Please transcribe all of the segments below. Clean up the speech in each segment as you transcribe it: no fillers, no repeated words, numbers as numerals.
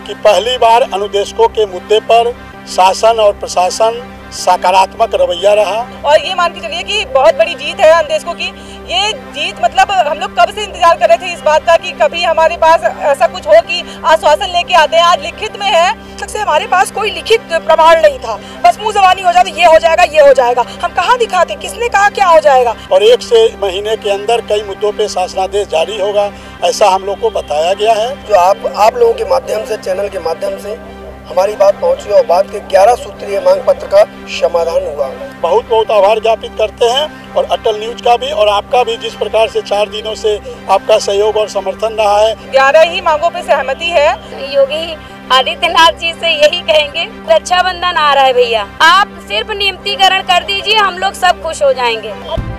कि पहली बार अनुदेशकों के मुद्दे पर शासन और प्रशासन सकारात्मक रवैया रहा और ये मान के चलिए कि बहुत बड़ी जीत है अनुदेशकों की। ये जीत मतलब हम लोग कब से इंतजार कर रहे थे इस बात का कि कभी हमारे पास ऐसा कुछ हो कि आश्वासन लेके आते हैं। आज लिखित में है, तक से हमारे पास कोई लिखित प्रमाण नहीं था, बस मुंह ज़बानी हो जाता, ये हो जाएगा ये हो जाएगा। हम कहाँ दिखाते, किसने कहा क्या हो जाएगा। और 1 से महीने के अंदर कई मुद्दों पे शासनादेश जारी होगा, ऐसा हम लोग को बताया गया है। जो आप लोगों के माध्यम से, चैनल के माध्यम से हमारी बात पहुंची और बात के 11 सूत्रीय मांग पत्र का समाधान हुआ। बहुत बहुत आभार ज्ञापित करते हैं और अटल न्यूज का भी और आपका भी, जिस प्रकार से 4 दिनों से आपका सहयोग और समर्थन रहा है। 11 ही मांगों पे सहमति है। योगी आदित्यनाथ जी से यही कहेंगे, रक्षाबंधन आ रहा है भैया, आप सिर्फ नियमितीकरण कर दीजिए, हम लोग सब खुश हो जाएंगे।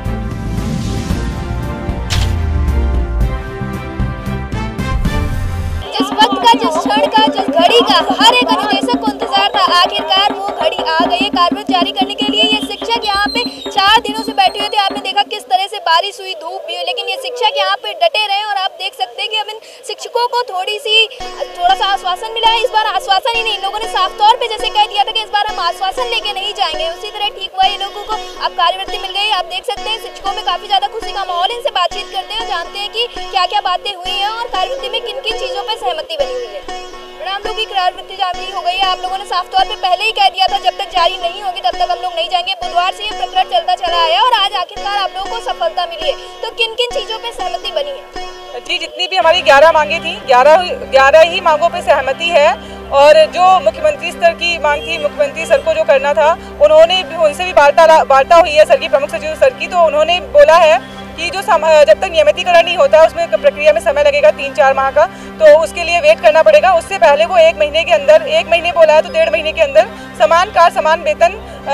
जिस वक्त का, जिस क्षण का, जिस घड़ी का हर एक अनुदेशक को इंतजार था, आखिरकार वो घड़ी आ गई है कार्रवाई जारी करने के लिए। ये शिक्षक यहाँ पे 4 दिनों से बैठे हुए थे, आपने देखा किस तरह से बारिश हुई, धूप भी हुई, लेकिन ये शिक्षक यहाँ पे डटे रहे और आप देख सकते हैं कि अब इन शिक्षकों को थोड़ा सा आश्वासन मिला है। इस बार आश्वासन ही नहीं, इन लोगों ने साफ तौर पे जैसे कह दिया था कि इस बार हम आश्वासन लेके नहीं जाएंगे, उसी तरह ठीक हुआ। ये लोगों को अब कार्यवृत्ति मिल गई। आप देख सकते हैं शिक्षकों में काफी ज्यादा खुशी का माहौल। इनसे बातचीत करते हैं, जानते हैं कि क्या क्या बातें हुई हैं और कार्यवृत्ति में किन किन चीजों पर सहमति बनी हुई है। हम लोग की कार्यवृत्ति जारी हो गई है। आप लोगों ने साफ तौर पे पहले ही कह दिया था जब तक जारी नहीं होगी तब तक हम लोग नहीं जाएंगे। बुधवार से ये प्रकरण चलता चला आया और आज आखिरकार आप लोगों को सफलता मिली है। तो किन किन चीजों पे सहमति बनी है? जी, जितनी भी हमारी 11 मांगे थी, 11 ही मांगों पे सहमति है। और जो मुख्यमंत्री स्तर की मांग थी, मुख्यमंत्री सर को जो करना था, उन्होंने उनसे भी वार्ता हुई है सर की, प्रमुख सचिव सर की। तो उन्होंने बोला है कि जो जब तक नियमितीकरण नहीं होता उसमें प्रक्रिया में समय लगेगा 3-4 माह का, तो उसके लिए वेट करना पड़ेगा। उससे पहले वो 1 महीने के अंदर, 1 महीने बोला है तो 1.5 महीने के अंदर समान कार्य समान वेतन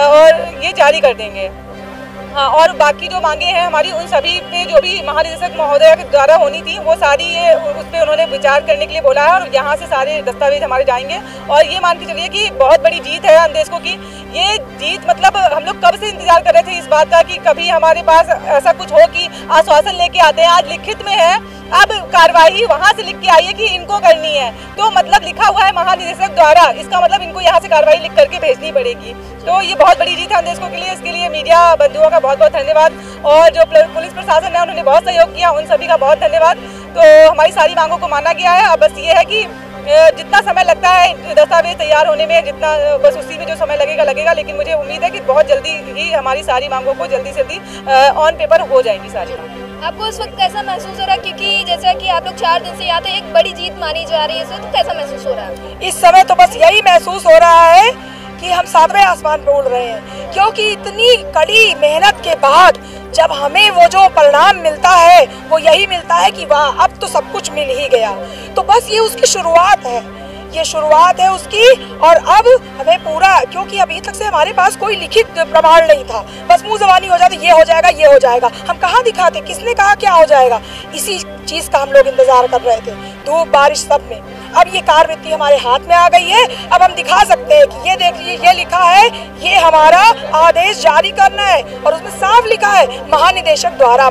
और ये जारी कर देंगे। हाँ, और बाकी जो मांगे हैं हमारी, उन सभी पे जो भी महानिदेशक महोदय के द्वारा होनी थी वो सारी ये उस पर उन्होंने विचार करने के लिए बोला है और यहाँ से सारे दस्तावेज हमारे जाएंगे। और ये मान के चलिए कि बहुत बड़ी जीत है अनुदेशकों की। ये जीत मतलब हम लोग कब से इंतजार कर रहे थे इस बात का कि कभी हमारे पास ऐसा कुछ हो कि आश्वासन लेके आते हैं। आज लिखित में है, अब कार्रवाई वहाँ से लिख के आई है कि इनको करनी है, तो मतलब लिखा हुआ है महानिदेशक द्वारा, इसका मतलब इनको यहाँ से कार्रवाई लिख करके भेजनी पड़ेगी। तो ये बहुत बड़ी जीत है अनुदेशकों के लिए। इसके लिए मीडिया बंधुओं का बहुत बहुत धन्यवाद और जो पुलिस प्रशासन है उन्होंने बहुत सहयोग किया, उन सभी का बहुत धन्यवाद। तो हमारी सारी मांगों को माना गया है। अब बस ये है कि जितना समय लगता है दस्तावेज तैयार होने में, जितना बस उसी में जो समय लगेगा, लेकिन मुझे उम्मीद है कि बहुत जल्दी ही हमारी सारी मांगों को जल्दी से जल्दी ऑन पेपर हो जाएंगी सारी मांगें। आपको इस वक्त कैसा महसूस हो रहा है, क्योंकि जैसा कि आप लोग 4 दिन से यहाँ थे, एक बड़ी जीत मानी जा रही है, तो कैसा महसूस हो रहा है? इस समय तो बस यही महसूस हो रहा है कि हम 7वें आसमान पर उड़ रहे हैं, क्योंकि इतनी कड़ी मेहनत के बाद जब हमें वो जो परिणाम मिलता है वो यही मिलता है कि वाह, अब तो सब कुछ मिल ही गया। तो बस ये उसकी शुरुआत है, ये शुरुआत है उसकी। और अब हमें पूरा, क्योंकि अभी तक से हमारे पास कोई लिखित प्रमाण नहीं था, बस मुंह ज़बानी हो जाता, ये हो जाएगा ये हो जाएगा। हम कहाँ दिखाते, किसने कहा क्या हो जाएगा। इसी चीज़ का हम लोग इंतजार कर रहे थे, धूप बारिश सब में। अब ये कार्यवृत्ति हमारे हाथ में आ गई है। अब हम दिखा सकते हैं कि ये देख लीजिए, ये लिखा है, ये हमारा आदेश जारी करना है और उसमें साफ लिखा है महानिदेशक द्वारा।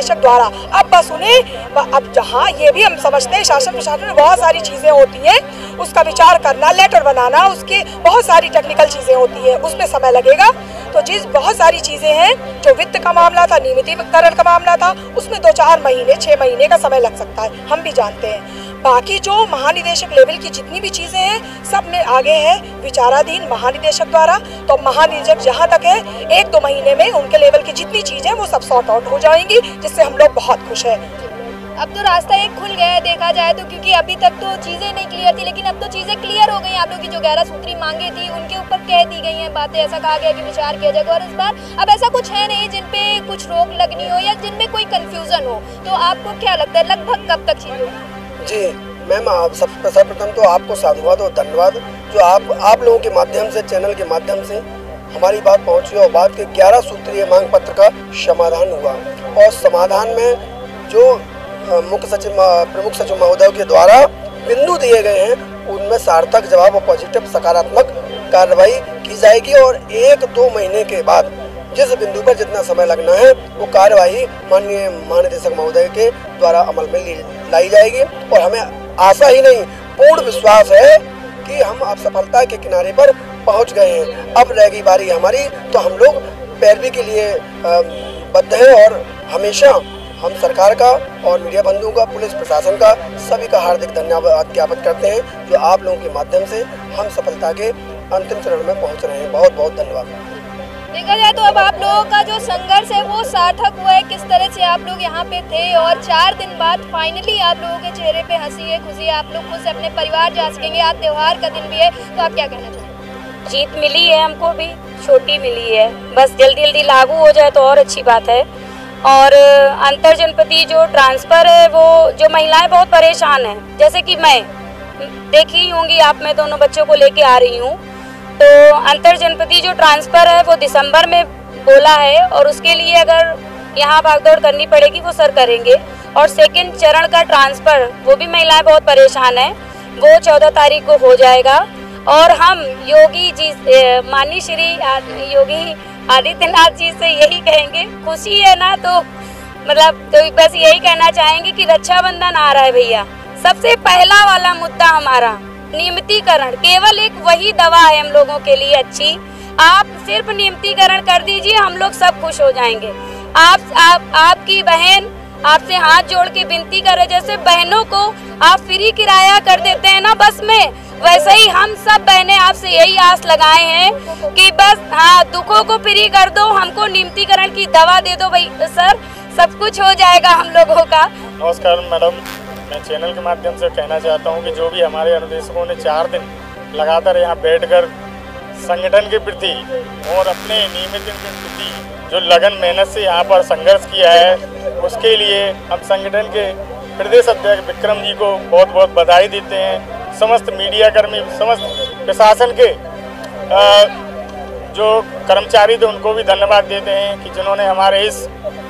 अब बस उन्हें, अब जहाँ ये भी हम समझते हैं शासन प्रशासन में बहुत सारी चीज़ें होती हैं, उसका विचार करना, लेटर बनाना, उसके बहुत सारी टेक्निकल चीज़ें होती हैं, उसमें समय लगेगा। तो जिस बहुत सारी चीज़ें हैं, जो वित्त का मामला था, नियमितीकरण का मामला था, उसमें 2-4 महीने 6 महीने का समय लग सकता है, हम भी जानते हैं। बाकी जो महानिदेशक लेवल की जितनी भी चीज़ें हैं सब में आगे है विचाराधीन महानिदेशक द्वारा। तो महानिदेशक जहाँ तक है 1-2 महीने में उनके लेवल की जितनी चीज़ें वो सब सॉर्ट आउट हो जाएंगी, जिससे हम लोग बहुत खुश हैं। अब तो रास्ता एक खुल गया है देखा जाए तो, क्योंकि अभी तक तो चीज़ें नहीं क्लियर थी, लेकिन अब तो चीज़ें क्लियर हो गई। आप लोग की जो 11 सूत्री मांगे थी उनके ऊपर कह दी गई हैं बातें, ऐसा कहा गया कि विचार किया जाएगा। और इस बार अब ऐसा कुछ है नहीं जिन पे कुछ रोक लगनी हो या जिनमें कोई कंफ्यूजन हो। तो आपको क्या लगता है लगभग कब तक चीज़ होगी? जी मैम, सर्वप्रथम तो आपको साधुवाद और धन्यवाद जो आप लोगों के माध्यम से, चैनल के माध्यम से हमारी बात पहुंची और बात के 11 सूत्रीय मांग पत्र का समाधान हुआ। और समाधान में जो मुख्य सचिव, प्रमुख सचिव महोदय के द्वारा बिंदु दिए गए हैं उनमें सार्थक जवाब और पॉजिटिव सकारात्मक कार्रवाई की जाएगी। और 1-2 महीने के बाद जिस बिंदु पर जितना समय लगना है वो कार्रवाई माननीय महानिदेशक महोदय के द्वारा अमल में लाई जाएगी। और हमें आशा ही नहीं, पूर्ण विश्वास है कि हम अब सफलता के किनारे पर पहुंच गए हैं। अब रह गई बारी हमारी, तो हम लोग पैरवी के लिए बद्ध हैं और हमेशा हम सरकार का और मीडिया बंधुओं का, पुलिस प्रशासन का, सभी का हार्दिक धन्यवाद ज्ञापित करते हैं जो आप लोगों के माध्यम से हम सफलता के अंतिम चरण में पहुंच रहे हैं। बहुत बहुत धन्यवाद। देखा जाए तो अब आप लोगों का जो संघर्ष है वो सार्थक हुआ है। किस तरह से आप लोग यहाँ पे थे और 4 दिन बाद फाइनली आप लोगों के चेहरे पे हंसी है, खुशी है, आप लोग खुद से अपने परिवार जा सकेंगे। आज त्योहार का दिन भी है, तो आप क्या कहना चाहेंगे? जीत मिली है हमको भी, छोटी मिली है, बस जल्दी जल्दी लागू हो जाए तो और अच्छी बात है। और अंतर जनपदीय जो ट्रांसफ़र है वो जो महिलाएं बहुत परेशान हैं, जैसे कि मैं देखी होंगी आप, मैं दोनों बच्चों को लेके आ रही हूँ, तो अंतर जनपदीय जो ट्रांसफ़र है वो दिसंबर में बोला है और उसके लिए अगर यहाँ भागदौड़ करनी पड़ेगी वो सर करेंगे। और सेकंड चरण का ट्रांसफ़र वो भी महिलाएं बहुत परेशान हैं, वो 14 तारीख को हो जाएगा। और हम योगी जी, माननीय श्री योगी आदित्यनाथ जी से यही कहेंगे, खुशी है ना तो मतलब तो बस यही कहना चाहेंगे कि रक्षाबंधन आ रहा है भैया, सबसे पहला वाला मुद्दा हमारा नियमितीकरण, केवल एक वही दवा है हम लोगों के लिए अच्छी। आप सिर्फ नियमितीकरण कर दीजिए, हम लोग सब खुश हो जाएंगे। आपकी बहन आपसे हाथ जोड़ के विनती करे, जैसे बहनों को आप फ्री किराया कर देते हैं ना बस में, वैसे ही हम सब बहनें आपसे यही आस लगाए हैं कि बस हाँ दुखों को फ्री कर दो, हमको नियमितीकरण की दवा दे दो भाई सर, सब कुछ हो जाएगा हम लोगों का। नमस्कार मैडम, मैं चैनल के माध्यम से कहना चाहता हूं कि जो भी हमारे अनुदेशकों ने 4 दिन लगातार यहां बैठकर संगठन के प्रति और अपने नियमित के प्रति जो लगन मेहनत से यहां पर संघर्ष किया है, उसके लिए हम संगठन के प्रदेश अध्यक्ष विक्रम जी को बहुत बहुत बधाई देते हैं। समस्त मीडिया कर्मी, समस्त प्रशासन के जो कर्मचारी थे उनको भी धन्यवाद देते हैं कि जिन्होंने हमारे इस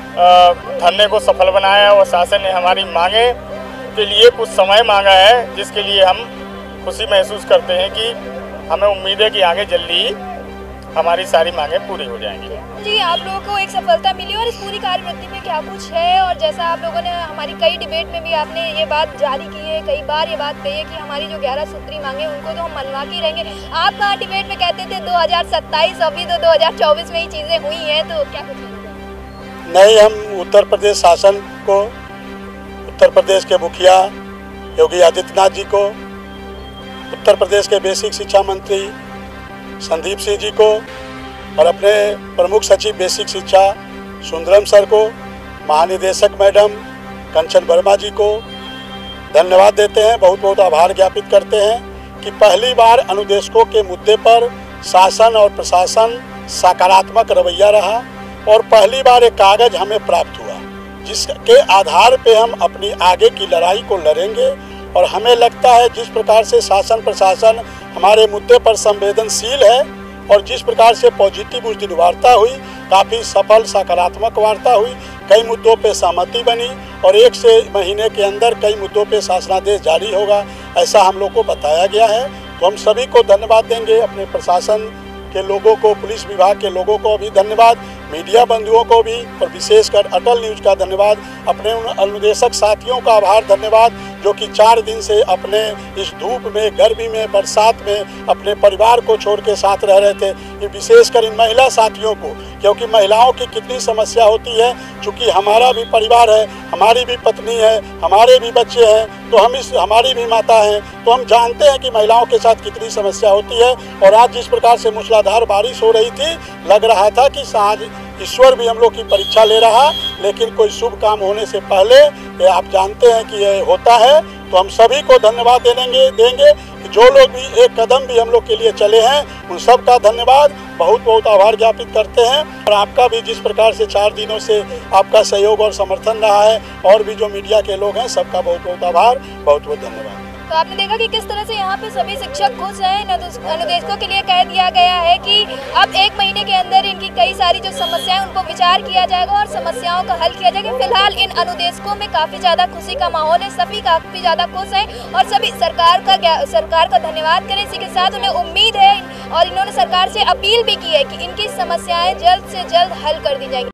धरने को सफल बनाया और शासन ने हमारी मांगे के लिए कुछ समय मांगा है, जिसके लिए हम खुशी महसूस करते हैं कि हमें उम्मीद है कि आगे जल्दी हमारी सारी मांगे पूरी हो जाएंगी। जी, आप लोगों को एक सफलता मिली और इस पूरी कार्यवृत्ति में क्या कुछ है, और जैसा आप लोगों ने हमारी कई डिबेट में भी आपने ये बात जारी की है, कई बार ये बात कही है कि हमारी जो 11 सूत्री मांगे उनको तो हम मनवा के रहेंगे। आप कहाँ डिबेट में कहते थे 2027, अभी तो 2024 में ही चीज़ें हुई हैं, तो क्या कुछ नहीं, हम उत्तर प्रदेश शासन को, उत्तर प्रदेश के मुखिया योगी आदित्यनाथ जी को, उत्तर प्रदेश के बेसिक शिक्षा मंत्री संदीप सिंह जी को और अपने प्रमुख सचिव बेसिक शिक्षा सुंदरम सर को, महानिदेशक मैडम कंचन वर्मा जी को धन्यवाद देते हैं, बहुत बहुत आभार ज्ञापित करते हैं कि पहली बार अनुदेशकों के मुद्दे पर शासन और प्रशासन सकारात्मक रवैया रहा और पहली बार एक कागज हमें प्राप्त हुआ जिसके आधार पे हम अपनी आगे की लड़ाई को लड़ेंगे। और हमें लगता है जिस प्रकार से शासन प्रशासन हमारे मुद्दे पर संवेदनशील है और जिस प्रकार से पॉजिटिव उस दिन वार्ता हुई, काफ़ी सफल सकारात्मक वार्ता हुई, कई मुद्दों पे सहमति बनी और 1 से महीने के अंदर कई मुद्दों पे शासनादेश जारी होगा, ऐसा हम लोग को बताया गया है। तो हम सभी को धन्यवाद देंगे, अपने प्रशासन के लोगों को, पुलिस विभाग के लोगों को भी धन्यवाद, मीडिया बंधुओं को भी और विशेषकर अटल न्यूज़ का धन्यवाद, अपने उन अनुदेशक साथियों का आभार धन्यवाद जो कि 4 दिन से अपने इस धूप में, गर्मी में, बरसात में अपने परिवार को छोड़ के साथ रह रहे थे। ये विशेषकर इन महिला साथियों को, क्योंकि महिलाओं की कितनी समस्या होती है, चूँकि हमारा भी परिवार है, हमारी भी पत्नी है, हमारे भी बच्चे हैं, तो हम हमारी भी माता हैं, तो हम जानते हैं कि महिलाओं के साथ कितनी समस्या होती है। और आज जिस प्रकार से मूसलाधार बारिश हो रही थी, लग रहा था कि आज ईश्वर भी हम लोग की परीक्षा ले रहा, लेकिन कोई शुभ काम होने से पहले ये आप जानते हैं कि ये होता है। तो हम सभी को धन्यवाद देंगे कि जो लोग भी एक कदम भी हम लोग के लिए चले हैं, उन सब का धन्यवाद, बहुत बहुत आभार ज्ञापित करते हैं। और आपका भी जिस प्रकार से 4 दिनों से आपका सहयोग और समर्थन रहा है, और भी जो मीडिया के लोग हैं, सबका बहुत बहुत आभार, बहुत बहुत धन्यवाद। तो आपने देखा कि किस तरह से यहाँ पे सभी शिक्षक खुश हैं। अनुदेशकों के लिए कह दिया गया है कि अब 1 महीने के अंदर इनकी कई सारी जो समस्याएं उन पर विचार किया जाएगा और समस्याओं का हल किया जाएगा। फिलहाल इन अनुदेशकों में काफ़ी ज़्यादा खुशी का माहौल है, सभी काफ़ी ज़्यादा खुश हैं और सभी सरकार का धन्यवाद करें। इसी के साथ उन्हें उम्मीद है और इन्होंने सरकार से अपील भी की है कि इनकी समस्याएँ जल्द से जल्द हल कर दी जाएंगी।